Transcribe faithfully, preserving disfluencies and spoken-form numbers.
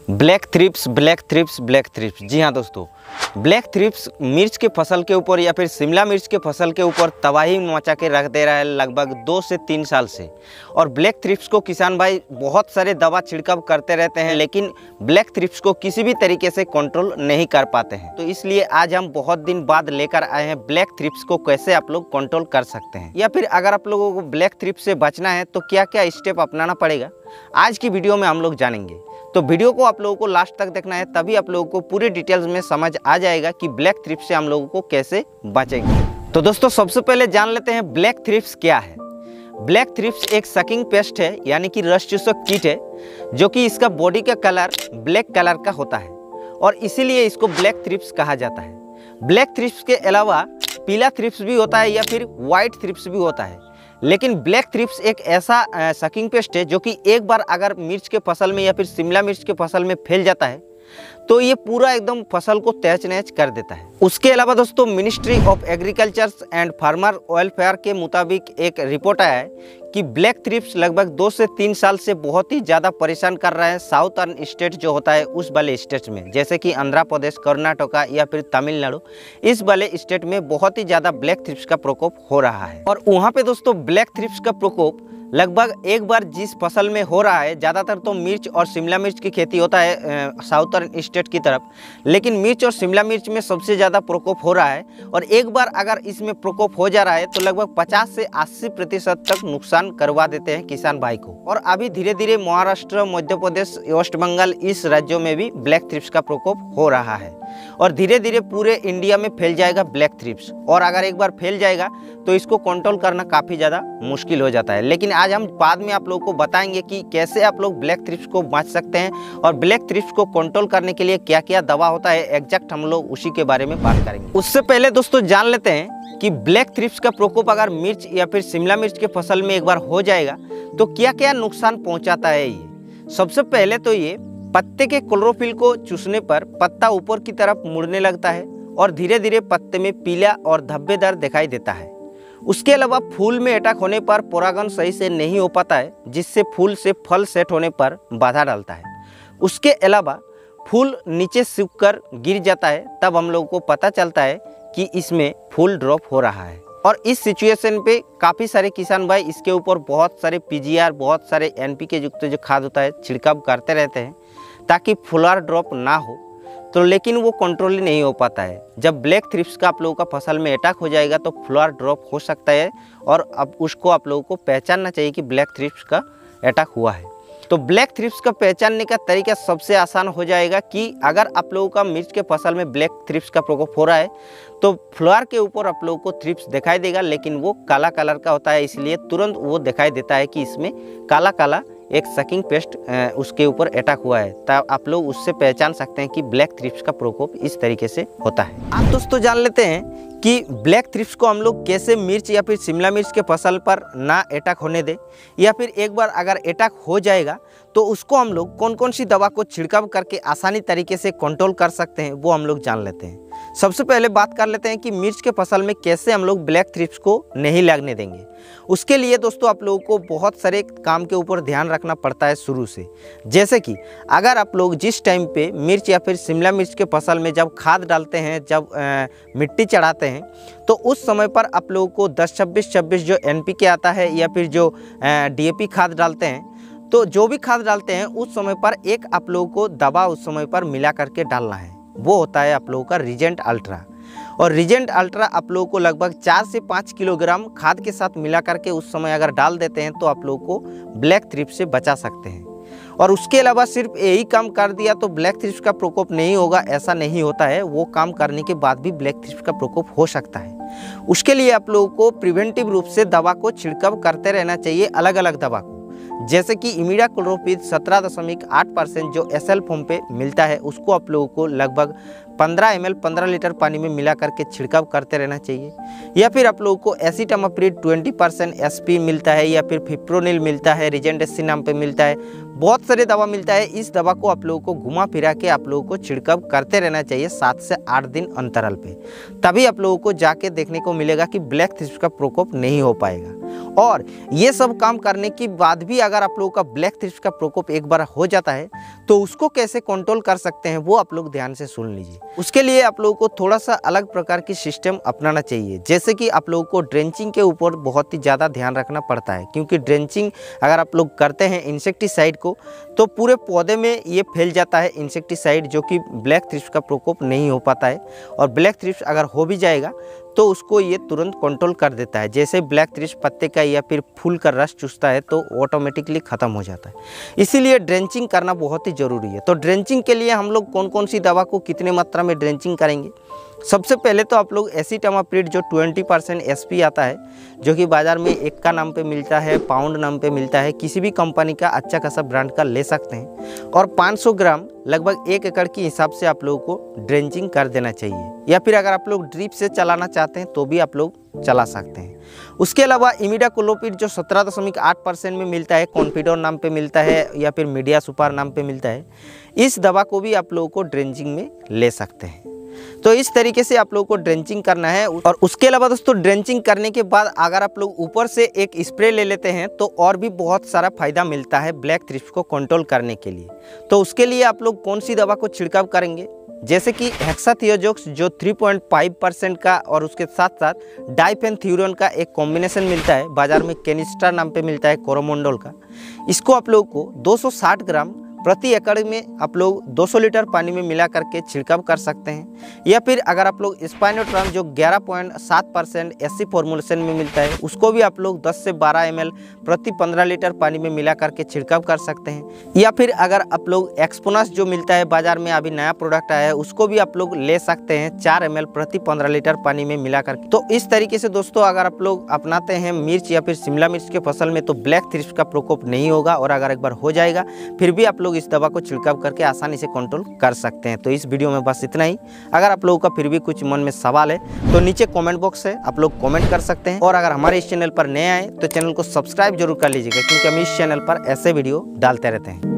Black thrips black thrips black thrips जी हाँ दोस्तों, ब्लैक थ्रिप्स मिर्च के फसल के ऊपर या फिर शिमला मिर्च के फसल के ऊपर तबाही मचा के रख दे रहा है लगभग दो से तीन साल से। और ब्लैक थ्रिप्स को किसान भाई बहुत सारे दवा छिड़काव करते रहते हैं, लेकिन ब्लैक थ्रिप्स को किसी भी तरीके से कंट्रोल नहीं कर पाते हैं। तो इसलिए आज हम बहुत दिन बाद लेकर आए हैं ब्लैक थ्रिप्स को कैसे आप लोग कंट्रोल कर सकते हैं, या फिर अगर आप लोगों को ब्लैक थ्रिप्स से बचना है तो क्या क्या स्टेप अपनाना पड़ेगा, आज की वीडियो में हम लोग जानेंगे। तो वीडियो को आप लोगों को लास्ट तक देखना है, तभी आप लोगों को पूरी डिटेल्स में समझ आ जाएगा कि ब्लैक थ्रिप्स से हम लोगों को कैसे बचेंगे। तो दोस्तों सबसे पहले जान लेते हैं ब्लैक थ्रिप्स क्या है। ब्लैक थ्रिप्स एक सकिंग पेस्ट है, यानी कि रस चूसक कीट है, जो कि इसका बॉडी का कलर ब्लैक कलर का होता है और इसीलिए इसको ब्लैक थ्रिप्स कहा जाता है। ब्लैक थ्रिप्स के अलावा पीला थ्रिप्स भी होता है या फिर व्हाइट थ्रिप्स भी होता है, लेकिन ब्लैक थ्रिप्स एक ऐसा सकिंग पेस्ट है जो कि एक बार अगर मिर्च के फसल में या फिर शिमला मिर्च के फसल में फैल जाता है तो ये पूरा एकदम फसल को तहस नहस कर देता है। उसके अलावा दोस्तों ministry of agriculture and farmer welfare के मुताबिक एक रिपोर्ट आया है कि ब्लैक थ्रिप्स लगभग दो से तीन साल से बहुत ही ज़्यादा परेशान कर रहा है साउथर्न स्टेट जो होता है उस वाले स्टेट में, जैसे कि आंध्र प्रदेश, कर्नाटका या फिर तमिलनाडु, इस वाले स्टेट में बहुत ही ज़्यादा ब्लैक थ्रिप्स का प्रकोप हो रहा है। और वहाँ पे दोस्तों ब्लैक थ्रिप्स का प्रकोप लगभग एक बार जिस फसल में हो रहा है, ज़्यादातर तो मिर्च और शिमला मिर्च की खेती होता है साउथर्न स्टेट की तरफ, लेकिन मिर्च और शिमला मिर्च में सबसे ज़्यादा प्रकोप हो रहा है। और एक बार अगर इसमें प्रकोप हो जा रहा है तो लगभग पचास से अस्सी प्रतिशत तक नुकसान करवा देते हैं किसान भाई को। और अभी धीरे धीरे महाराष्ट्र, मध्य प्रदेश, वेस्ट बंगाल, इस राज्यों में भी ब्लैक थ्रिप्स का प्रकोप हो रहा है और धीरे धीरे पूरे इंडिया में फैल जाएगा ब्लैक थ्रिप्स। और अगर एक बार फैल जाएगा तो इसको कंट्रोल करना काफ़ी ज़्यादा मुश्किल हो जाता है। लेकिन आज हम बाद में आप लोगों को बताएंगे कि कैसे आप लोग ब्लैक थ्रिप्स को बच सकते हैं और ब्लैक थ्रिप्स को कंट्रोल करने के लिए क्या क्या दवा होता है, एग्जैक्ट हम लोग उसी के बारे में बात करेंगे। उससे पहले दोस्तों जान लेते हैं कि ब्लैक थ्रिप्स का प्रकोप अगर मिर्च या फिर शिमला मिर्च के फसल में एक बार हो जाएगा तो क्या क्या नुकसान पहुँचाता है। ये सबसे पहले तो ये पत्ते के क्लोरोफिल को चूसने पर पत्ता ऊपर की तरफ मुड़ने लगता है और धीरे धीरे पत्ते में पीला और धब्बेदार दिखाई देता है। उसके अलावा फूल में अटैक होने पर परागण सही से नहीं हो पाता है, जिससे फूल से फल सेट होने पर बाधा डालता है। उसके अलावा फूल नीचे सूखकर गिर जाता है, तब हम लोगों को पता चलता है कि इसमें फूल ड्रॉप हो रहा है। और इस सिचुएशन पे काफ़ी सारे किसान भाई इसके ऊपर बहुत सारे पीजीआर, बहुत सारे एनपीके युक्त जो खाद होता है छिड़काव करते रहते हैं ताकि फ्लावर ड्रॉप ना हो, तो लेकिन वो कंट्रोल ही नहीं हो पाता है। जब ब्लैक थ्रिप्स का आप लोगों का फसल में अटैक हो जाएगा तो फ्लावर ड्रॉप हो सकता है और अब उसको आप लोगों को पहचानना चाहिए कि ब्लैक थ्रिप्स का अटैक हुआ है। तो ब्लैक थ्रिप्स का पहचानने का तरीका सबसे आसान हो जाएगा कि अगर आप लोगों का मिर्च के फसल में ब्लैक थ्रिप्स का प्रकोप हो रहा है तो फ्लावर के ऊपर आप लोगों को थ्रिप्स दिखाई देगा, लेकिन वो काला कलर का होता है, इसलिए तुरंत वो दिखाई देता है कि इसमें काला काला एक सकिंग पेस्ट उसके ऊपर अटैक हुआ है। तब आप लोग उससे पहचान सकते हैं कि ब्लैक थ्रिप्स का प्रकोप इस तरीके से होता है। आप दोस्तों जान लेते हैं कि ब्लैक थ्रिप्स को हम लोग कैसे मिर्च या फिर शिमला मिर्च के फसल पर ना अटैक होने दें, या फिर एक बार अगर अटैक हो जाएगा तो उसको हम लोग कौन कौन सी दवा को छिड़काव करके आसानी तरीके से कंट्रोल कर सकते हैं, वो हम लोग जान लेते हैं। सबसे पहले बात कर लेते हैं कि मिर्च के फसल में कैसे हम लोग ब्लैक थ्रिप्स को नहीं लगने देंगे। उसके लिए दोस्तों आप लोगों को बहुत सारे काम के ऊपर ध्यान रखना पड़ता है शुरू से, जैसे कि अगर आप लोग जिस टाइम पे मिर्च या फिर शिमला मिर्च के फसल में जब खाद डालते हैं, जब आ, मिट्टी चढ़ाते हैं, तो उस समय पर आप लोगों को दस छब्बीस छब्बीस जो एनपीके आता है या फिर जो डीएपी खाद डालते हैं, तो जो भी खाद डालते हैं उस समय पर एक आप लोगों को दवा उस समय पर मिला करके डालना है। वो होता है आप लोगों का रीजेंट अल्ट्रा। और रीजेंट अल्ट्रा आप लोगों को लगभग चार से पाँच किलोग्राम खाद के साथ मिला करके उस समय अगर डाल देते हैं तो आप लोगों को ब्लैक थ्रिप्स से बचा सकते हैं। और उसके अलावा सिर्फ यही काम कर दिया तो ब्लैक थ्रिप्स का प्रकोप नहीं होगा, ऐसा नहीं होता है। वो काम करने के बाद भी ब्लैक थ्रिप्स का प्रकोप हो सकता है। उसके लिए आप लोगों को प्रिवेंटिव रूप से दवा को छिड़काव करते रहना चाहिए, अलग अलग दवा को, जैसे कि इमिडाक्लोप्रिड सत्रह दशमलव आठ परसेंट जो एस एल फॉर्म पे मिलता है, उसको आप लोगों को लगभग पंद्रह एम एल पंद्रह लीटर पानी में मिला करके छिड़काव करते रहना चाहिए। या फिर आप लोगों को एसिटामाप्रिड बीस परसेंट एस पी मिलता है, या फिर फिप्रोनिल मिलता है, रीजेंडेसी नाम पे मिलता है, बहुत सारे दवा मिलता है। इस दवा को आप लोगों को घुमा फिरा के आप लोगों को छिड़काव करते रहना चाहिए सात से आठ दिन अंतराल पे, तभी आप लोगों को जाके देखने को मिलेगा कि ब्लैक थ्रिप्स का प्रकोप नहीं हो पाएगा। और ये सब काम करने के बाद भी अगर आप लोगों का ब्लैक थ्रिप्स का प्रकोप एक बार हो जाता है तो उसको कैसे कंट्रोल कर सकते हैं वो आप लोग ध्यान से सुन लीजिए। उसके लिए आप लोगों को थोड़ा सा अलग प्रकार की सिस्टम अपनाना चाहिए। जैसे कि आप लोगों को ड्रेंचिंग के ऊपर बहुत ही ज़्यादा ध्यान रखना पड़ता है, क्योंकि ड्रेंचिंग अगर आप लोग करते हैं इंसेक्टिसाइड को तो पूरे पौधे में ये फैल जाता है इंसेक्टिसाइड, जो कि ब्लैक थ्रिप्स का प्रकोप नहीं हो पाता है। और ब्लैक थ्रिप्स अगर हो भी जाएगा तो उसको ये तुरंत कंट्रोल कर देता है। जैसे ब्लैक थ्रिप्स पत्ते का या फिर फूल का रस चूसता है तो ऑटोमेटिकली ख़त्म हो जाता है। इसीलिए ड्रेंचिंग करना बहुत ही ज़रूरी है। तो ड्रेंचिंग के लिए हम लोग कौन कौन सी दवा को कितने मात्रा में ड्रेंचिंग करेंगे? सबसे पहले तो आप लोग एसिटामाप्रिड जो बीस परसेंट एसपी आता है, जो कि बाज़ार में एक का नाम पे मिलता है, पाउंड नाम पे मिलता है, किसी भी कंपनी का अच्छा खासा ब्रांड का ले सकते हैं। और पाँच सौ ग्राम लगभग एक एकड़ के हिसाब से आप लोगों को ड्रेंचिंग कर देना चाहिए। या फिर अगर आप लोग ड्रिप से चलाना चाहते हैं तो भी आप लोग चला सकते हैं। उसके अलावा इमिडाक्लोपिड जो सत्रह दशमलव आठ परसेंट में मिलता है, कॉन्फिडोर नाम पे मिलता है या फिर मीडिया सुपर नाम पे मिलता है, इस दवा को भी आप लोगों को ड्रेंचिंग में ले सकते हैं। तो इस तरीके से आप लोगों को ड्रेंचिंग करना है। और उसके अलावा दोस्तों ड्रेंचिंग करने के बाद अगर आप लोग ऊपर से एक स्प्रे ले लेते हैं तो और भी बहुत सारा फायदा मिलता है ब्लैक थ्रिप्स को कंट्रोल करने के लिए। तो उसके लिए आप लोग कौन सी दवा को छिड़काव करेंगे? जैसे कि हेक्साथियोजोक्स जो तीन पॉइंट पाँच परसेंट का और उसके साथ साथ डाइफेनथ्यूरॉन का एक कॉम्बिनेशन मिलता है, बाजार में केनिस्टर नाम पे मिलता है कोरोमंडल का। इसको आप लोग को दो सौ साठ ग्राम प्रति एकड़ में आप लोग दो सौ लीटर पानी में मिला करके छिड़काव कर सकते हैं। या फिर अगर आप लोग स्पाइनोट्राम जो ग्यारह पॉइंट सात परसेंट एससी फॉर्मुलेशन में मिलता है, उसको भी आप लोग दस से बारह एम एल प्रति पंद्रह लीटर पानी में मिला करके छिड़काव कर सकते हैं। या फिर अगर आप लोग एक्सपोनस जो मिलता है बाजार में, अभी नया प्रोडक्ट आया है, उसको भी आप लोग ले सकते हैं चार एम एल प्रति पंद्रह लीटर पानी में मिला करके। तो इस तरीके से दोस्तों अगर आप लोग अपनाते हैं मिर्च या फिर शिमला मिर्च के फसल में तो ब्लैक थ्रिप्स का प्रकोप नहीं होगा। और अगर एक बार हो जाएगा फिर भी आप लोग इस दवा को छिड़काव करके आसानी से कंट्रोल कर सकते हैं। तो इस वीडियो में बस इतना ही। अगर आप लोगों का फिर भी कुछ मन में सवाल है तो नीचे कमेंट बॉक्स है, आप लोग कमेंट कर सकते हैं। और अगर हमारे इस चैनल पर नए आए तो चैनल को सब्सक्राइब जरूर कर लीजिएगा, क्योंकि हम इस चैनल पर ऐसे वीडियो डालते रहते हैं।